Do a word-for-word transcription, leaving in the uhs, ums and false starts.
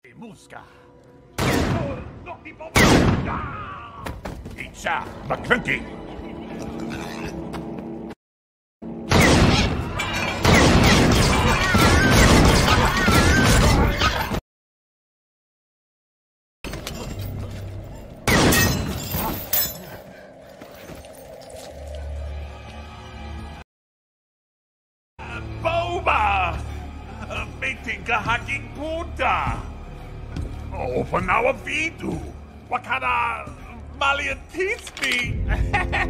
Muska. Oh, no, die Boba. Ah! Itcha, McClunky. Boba! Metinka hacking puta! Open our vidu! Wakana malian teach me!